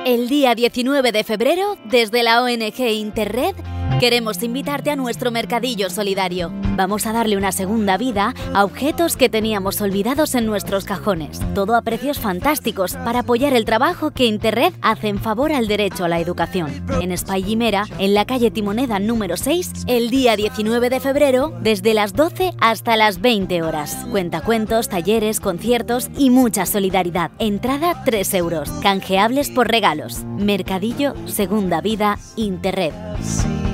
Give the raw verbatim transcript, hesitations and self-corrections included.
El día diecinueve de febrero, desde la O N G Interred, queremos invitarte a nuestro mercadillo solidario. Vamos a darle una segunda vida a objetos que teníamos olvidados en nuestros cajones. Todo a precios fantásticos para apoyar el trabajo que Interred hace en favor al derecho a la educación. En Espai Llimera, en la calle Timoneda número seis, el día diecinueve de febrero, desde las doce hasta las veinte horas. Cuentacuentos, talleres, conciertos y mucha solidaridad. Entrada tres euros. Canjeables por regalos. Mercadillo Segunda Vida Interred.